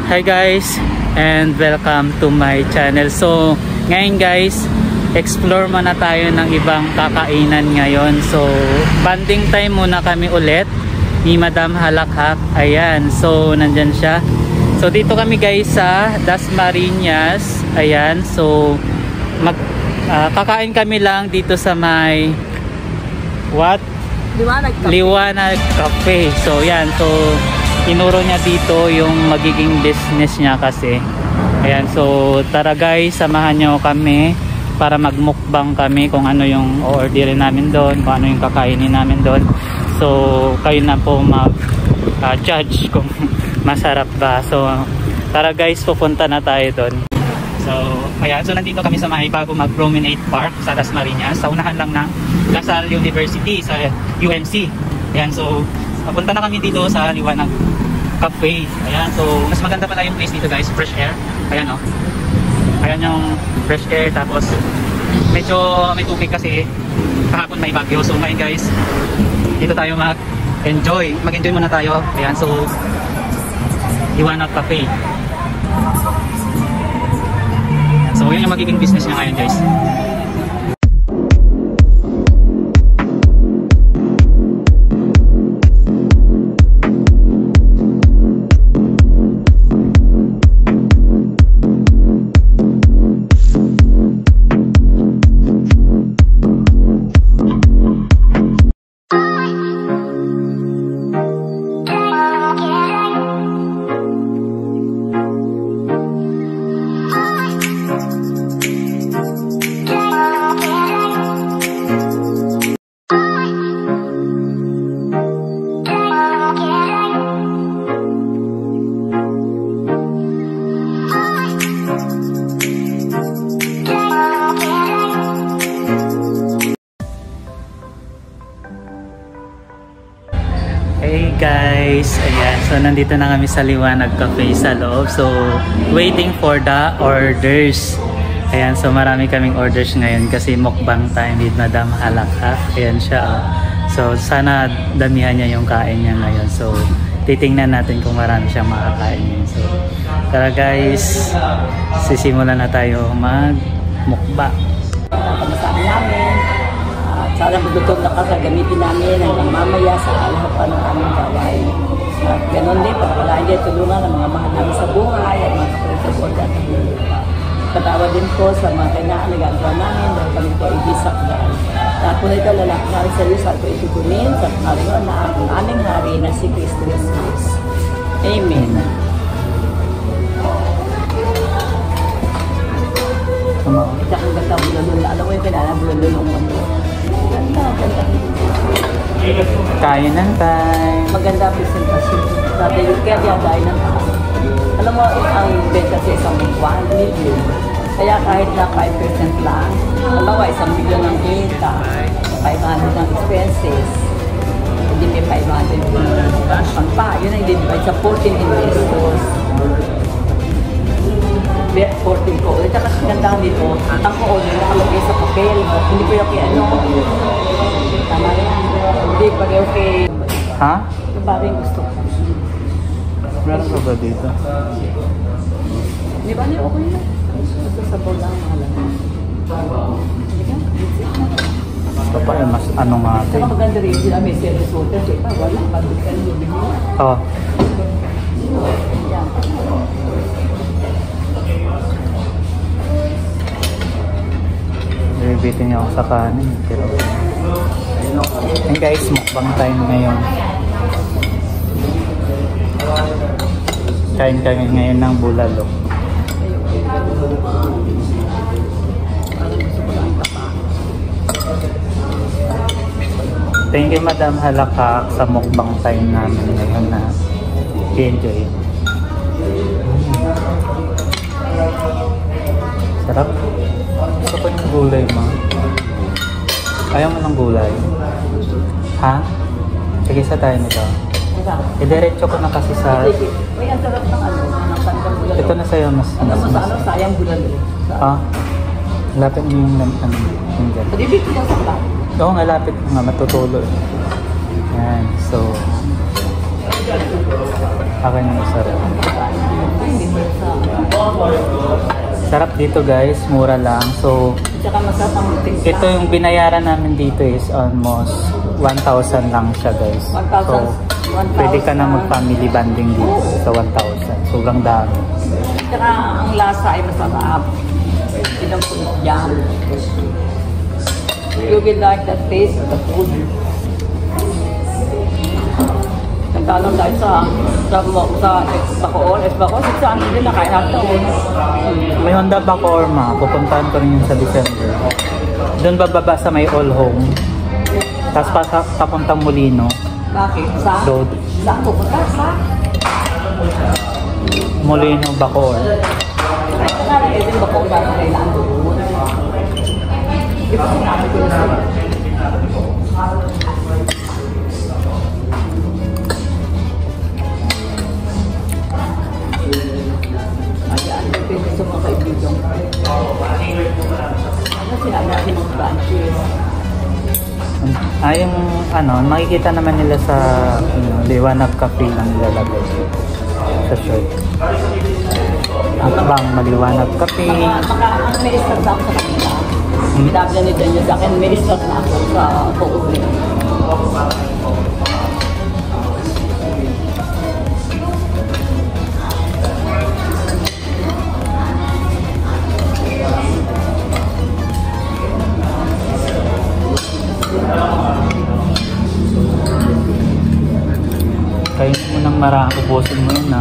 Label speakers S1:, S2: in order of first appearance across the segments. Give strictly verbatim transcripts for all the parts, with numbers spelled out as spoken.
S1: Hi guys, and welcome to my channel. So ngayon guys, explore muna tayo ng ibang kakainan ngayon. So banding time muna kami ulit ni Madam Halakhak. Ayan, so nandyan siya. So dito kami guys sa Dasmariñas. Ayan, so mag uh, kakain kami lang dito sa may what? Liwanag Cafe. Liwanag Cafe. So yan, so tinuro niya dito yung magiging business niya kasi. Ayan, so tara guys, samahan niyo kami para magmukbang kami kung ano yung orderin namin doon, kung ano yung kakainin namin doon. So kayo na po mag uh, judge kung masarap ba. So tara guys, pupunta na tayo doon. So ayan, so nandito kami sa may bago mag Promenade Park sa Dasmariñas, sa unahan lang ng Lasal University sa U M C. Ayan, so papunta na kami dito sa Liwanag Cafe. Ayan, so mas maganda pala yung place dito guys, fresh air. Ayan o, oh. Ayan yung fresh air, tapos medyo may tubig kasi kahapon may bagyo. So ngayon guys, dito tayo mag-enjoy, mag-enjoy muna tayo. Ayan, so Liwanag Cafe. So yun yung magiging business niya ngayon guys. Hey guys, ayan, so nandito na kami sa Liwanag Cafe sa loob. So waiting for the orders. Ayan, so marami kaming orders ngayon kasi mukbang time with Madam Halakhak. Ayan siya, oh. So sana damihan niya yung kain niya ngayon. So titingnan natin kung marami siyang makakain ngayon. So tara guys, sisimulan na tayo mag mukbang.
S2: Kamustahan namin. Sana magluto na ka, gamitin namin hanggang mamaya sa alapan ng aming gawain. At ganoon din, pagpalaan din tulungan ng mga mahal namin sa buhay at mga kapatid at patawad din po sa mga kailangan na gagawa namin dahil kami po ibisak dahil. At kung ito lalaki namin sa iyo, saan ko itugunin sa pangalan na ang aming hari na si Kristo Jesus. Amen. Ito ang ganda bulalo. Alam mo yung kailangan bulalo ng mundo. Ganda, ganda.
S1: Kain ng time.
S2: Maganda presentasyon. Dati yung kaya diyan kain ng time. Alam mo, ang benta sa isang one million. Kaya kahit na five percent lang, alam mo, isang million ang kita, five hundred ang expenses, hindi may five hundred ang pa. Yun ang i-divide sa fourteen investors. fourteen ko. At saka sinandahan dito, ang ko-order nakalagay sa papel. Hindi ko yung ano. Tama yan. Hindi pa yung okay.
S1: Ha?
S2: Ito ba rin gusto ko?
S1: Meron ka ba dito?
S2: Di ba niya okay na? Gusto sa bowl lang mahalaga. Hindi ka?
S1: Ito pa yung mas ano nga ito.
S2: Saka maganda rin sila may service water. So iba, wala. Pagod ka nyo.
S1: Oo.
S2: Yan.
S1: Bibitin niya ako sa kanin. Pero and guys, mukbang time ngayon. Kain kami ngayon ng bulalo. Thank you Madam Halakhak sa mukbang time namin ngayon na enjoy. Sarap. Gusto ko yung gulay mo. Ayaw mo ng gulay? Ha? Sige, sa tayo nito. I-diretso ko na kasi sa...
S2: May ang sarap ng ano, ng pandang bulalo.
S1: Ito na sa'yo, mas...
S2: Ano mas ano, sayang bulalo.
S1: Ah? Lapit mo yung... ano, yung dyan.
S2: Pag-ibig ko sa pa.
S1: Oo nga, lapit mo nga, matutulo. Yan, so... Akin yung sarap.
S2: dito sa...
S1: Sarap dito guys, mura lang. So,
S2: Tsaka masarap ang timpla.
S1: ito yung binayaran namin dito is almost one thousand lang siya guys.
S2: one thousand.
S1: So, pwede ka na mag-family banding dito sa one thousand. Sobrang dami.
S2: Tsaka ang lasa ay masarap. Pinampulot yan. You will like the taste of the food. Nagtanong tayo sa sa sa Bacoor, S Bacoor, saan din nakain natin.
S1: May Honda Bacoorma, pupuntahan ko rin yun sa December. Doon bababa sa may All Home. Tapos pa, papuntang Molino.
S2: Bakit? Sa?
S1: Road.
S2: Saan pupunta? Sa?
S1: Molino, Bacoor.
S2: Ay, kaya rin yung Bacoor na kailangan doon. Di ba sinabi ko na sa'yo? Ayan, depende sa mga kaibigan. Ano sinabi natin mga branches?
S1: Ah, yung ano, makikita naman nila sa ano, Liwanag Cafe ang nilalagay sa shirt. Bang Maliwanag Cafe.
S2: Maka, ang may start na ako sa kanila. Sinabi na ni Daniel sa akin, may start na ako sa Coco-Play.
S1: Kain mo ng marami, ubusin mo yun ha.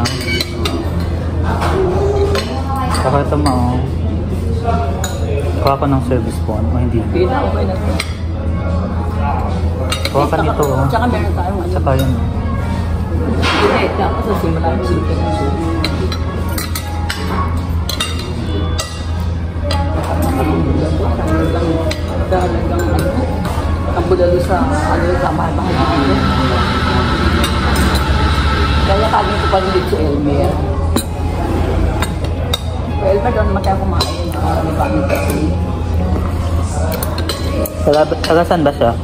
S1: Saka ito mo, kuha ko ng service phone, o hindi.
S2: Hindi na, okay na.
S1: Kuha ka nito oh.
S2: Tsaka meron tayong ano.
S1: Saka yun.
S2: Hindi, tapos sa simula yung silipin ng sulit. Talagang ano, ang bulalo sa ano sa mahal-mahal dito. Kaya kagin ko pa ulit si Elmer. So Elmer doon naman tayo kumain. Marami pa kami kasi.
S1: Taga saan ba siya?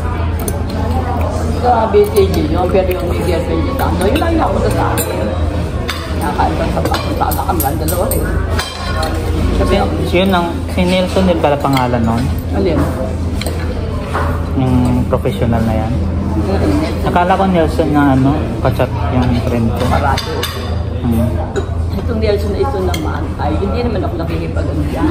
S2: Sa B C G yun, pero yung may girlfriend niya sa ano, yun lang yung ako sa akin. Nakakain pa sa papunta na kami ang dalawa rin.
S1: Si, si yun ang, si Nelson din pala pangalan nun?
S2: Alin?
S1: Yung professional na yan. Nakala ko Nelson na ano, kachat yung friend ko.
S2: Parado.
S1: Hmm.
S2: Itong Nelson na ito naman, ay hindi naman ako nakikipag-ano yan.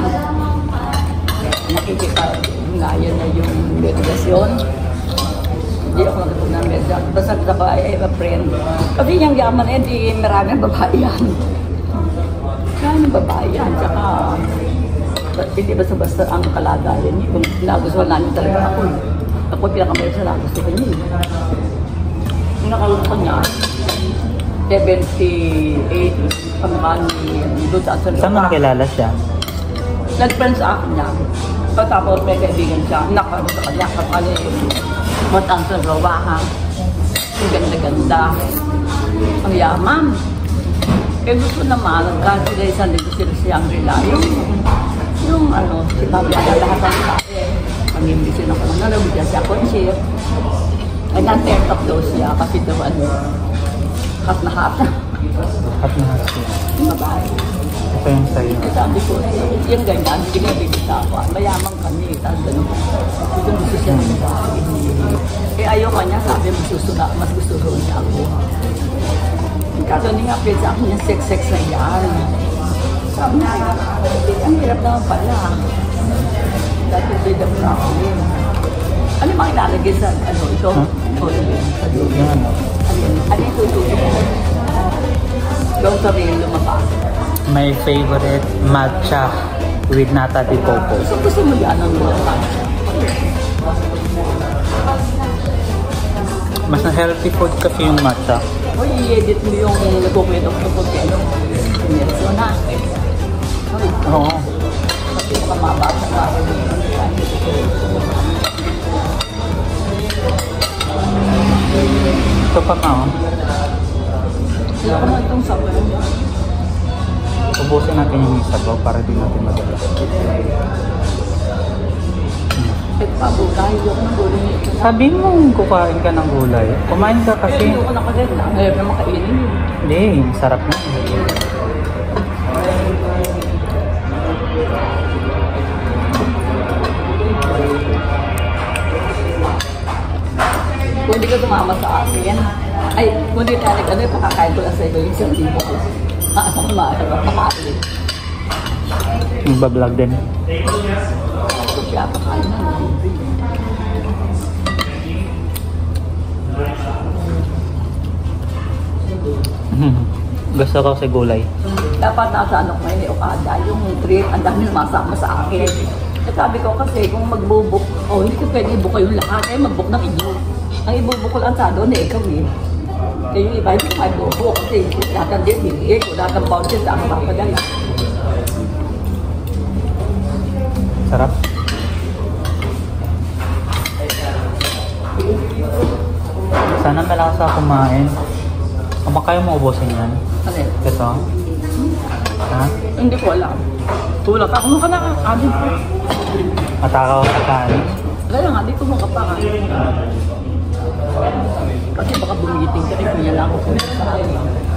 S2: Nakikipag-ngayon na yung meditasyon. Hindi ako nakipag ng meditasyon. Basta babae ay ma-friend. Kasi yung yaman eh, di maraming babae yan. Maraming babae yan. Tsaka, hindi basta-basta ang kalagayan. Kung nagustuhan namin talaga ako. Ako pinakamayos na nagustuhan niya. Yung nakalutan niya, seventy-eight kamukha ni doon sa Asan.
S1: Saan mo nakilala siya?
S2: Nag-friend sa akin niya. Pagkapos may kaibigan siya, nakano sa kanya, kapag matang sa rawahan. Ang ganda-ganda. Ang yaman. Kaya gusto naman, kahit sila isang dito sila siyang relayo. Yung ano, sinabi na lahat ang sabi. Pag-imbisin ako na nalang, bigyan siya konsir. Ay na-turn up daw siya kasi daw ano, hat na hat.
S1: At na siya.
S2: Yung babae.
S1: Ito yung sa'yo.
S2: Eh, sabi ko, yung ganyan, binibigit ako. Mayaman kami, tapos gano'n. Gusto gusto siya ng babae. Eh ayaw ka niya, sabi, mas gusto, na, mas gusto rin niya ako. Kaso hindi nga pwede sa akin yung sex-sex na yan. Sabi niya, ang hirap naman pala. Dati freedom na ako yun. Ano yung mga ilalagay sa, ano, ito?
S1: Huh?
S2: Ito, sa dulo.
S1: Yung ano?
S2: Ano yun? Ano yung tutulog mo? Yung sa rin lumabas.
S1: My favorite matcha with nata de coco.
S2: So gusto mo yan ang lumabas?
S1: Mas na healthy food kasi yung matcha.
S2: O i-edit mo yung nagkukwento ko kung kano. Nelson ha.
S1: Oo.
S2: Kasi makamabasa ka.
S1: Ito pa ka oh.
S2: Sila ko na itong sapo.
S1: Ubusin natin yung sabaw para di natin madala.
S2: Eh, pabukay. Yung gulay nito.
S1: Sabi mo kukain ka ng gulay. Kumain ka kasi.
S2: Hindi ko na kasi. Ngayon na makainin yun.
S1: Hindi, sarap na.
S2: ka sumama sa akin. Ay, kung di tayo nag-ano, pakakain ko lang sa iba yung isang libo ko. Ah, ako maaari ba? Pakakain.
S1: Magbablog din.
S2: Ako siya, pakain na.
S1: Gusto ko sa gulay.
S2: Dapat nasa ano ko ngayon, Okada, yung trip, ang dami masama sa akin. At sabi ko kasi, kung magbubuk, oh, hindi ko pwede i-book yung lahat, eh, mag-book ng inyo. Ang ibubuk ko lang sa doon, eh, ikaw eh. Kaya yung iba, hindi ko kayo book, kasi lahat ng din, bigay ko, lahat ng voucher sa akin papadala.
S1: Sarap. Sana malakas ako kumain. Kung kaya mo ubusin yan.
S2: Ano yun?
S1: Ito. Ha?
S2: Hindi ko alam. Tulak ka. Ano ka na? Adi ko.
S1: Matakaw sa kanin.
S2: Kaya nga, di ko makapakain. Kasi baka bumigiting ka rin. Kaya lang ako kung sa akin.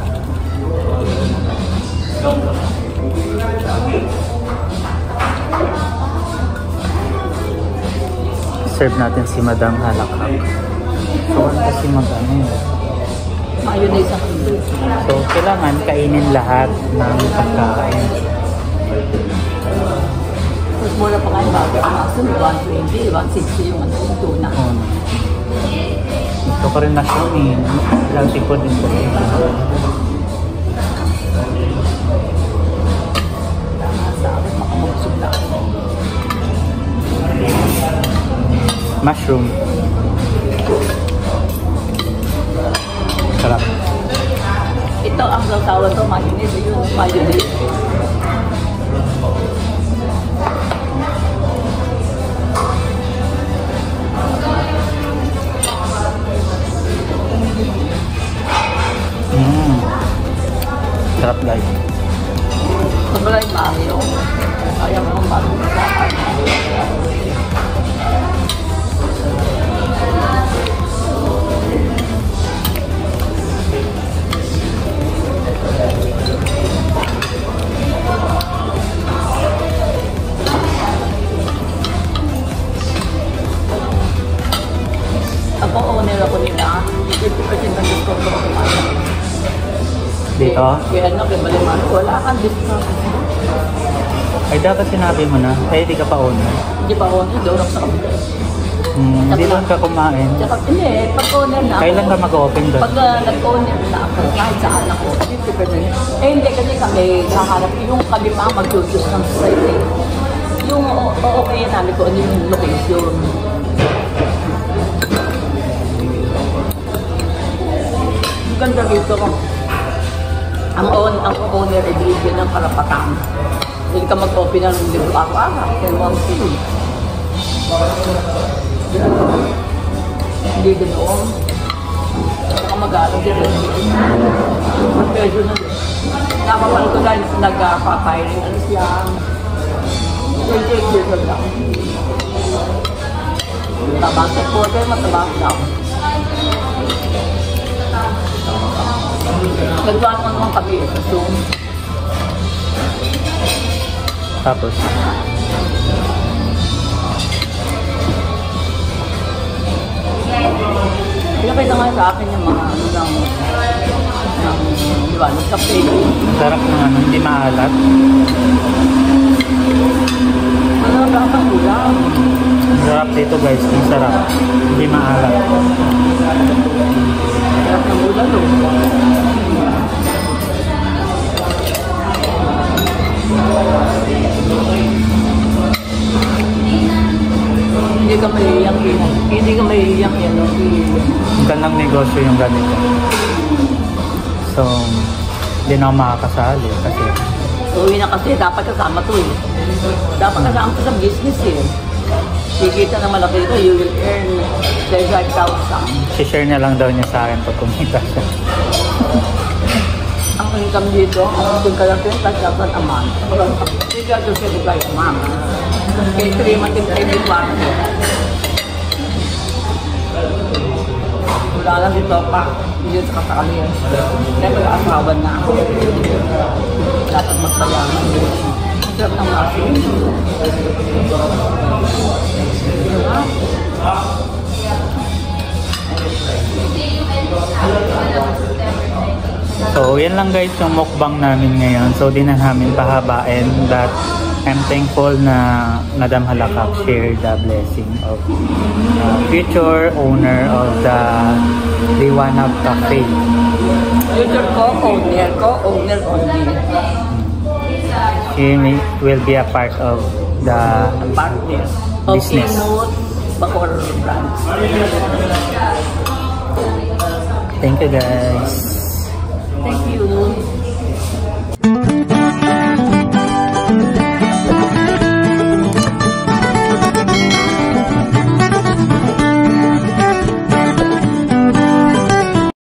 S1: Serve natin si Madam Halakak. So, kasi mag-ano yun.
S2: Mayonnaise ako.
S1: So, kailangan kainin lahat ng pagkain.
S2: Mas mura pa kayo bago ang aso, one twenty, one sixty yung ano yung tuna.
S1: Oh. Gusto ko rin na siya eh. Healthy food din ko.
S2: Sa akin, makamabusog na ako.
S1: Mushroom. Sarap.
S2: Ito ang tawag to, mayonnaise. Yun, mayonnaise.
S1: Mmm. Sarap guys.
S2: Sobrang mayo. Ayaw mo kong bago sa akin. Ako owner ako nila, fifty percent ng discount ko kumain.
S1: Dito?
S2: Kaya ano, kaya malimano, wala kang discount.
S1: Ay dapat sinabi mo na. Ay di ka pa owner.
S2: Hindi pa owner, dorok sa kapila.
S1: Hmm, hindi lang ka kumain.
S2: Tsaka, hindi, pag owner na ako.
S1: Kailan ka mag-open doon?
S2: Pag uh, nag-owner na ako, kahit saan ako, fifty percent. Eh hindi, kasi kami kaharap, yung kami pa mag-choose ng society. Yung o-okay namin ko, ano yung location. Ganda dito ko. Ang, own, ang owner ay bigyan ng karapatan. Hindi ka mag-open ng libro araw-araw. Kaya one thing. Hindi ganoon. Saka mag-aaral din rin. Medyo na din. Napapanood ko dahil nag-firing. Ano siya? twenty-eight years old lang. Tabasok po tayo, matabasok lang. Nagbuhan mo naman kami sa Zoom.
S1: Tapos?
S2: Pinapita nga sa akin yung mga ano ng ng liwanag kape.
S1: Sarap ng ano, hindi maalat.
S2: Ano ang lahat ng ulam?
S1: Sarap dito guys, ang sarap. Hindi maalat.
S2: Lahat ng ulam o. Hindi ka mahihiyang yan. Hindi ka mahihiyang yan.
S1: Ang gandang negosyo yung ganito. So, hindi na ako makakasali kasi
S2: Uwi na kasi, dapat kasama to eh. Dapat kasama to sa business eh. Kikita na malaki ito, you will earn thirty-five thousand.
S1: share na lang daw niya sa akin pag kumita siya.
S2: Ang income dito, ang income ka lang ito, dapat a month. Hindi ka ito seventy-five a month. Kaya three months in every quarter. Wala lang dito pa. Hindi sa kasali yan. Kaya mag-aasawan na ako. Dapat magpayaman din. Ang sarap ng nasi.
S1: So, yan lang guys yung mukbang namin ngayon. So, di na namin pahabain that I'm thankful na Madam Halakak shared the blessing of uh, future owner of the Liwanag Cafe.
S2: Future co-owner, co-owner only.
S1: She may, will be a part of the
S2: Partner of
S1: business.
S2: Inut Bacoor branch.
S1: Thank you guys.
S2: Thank you.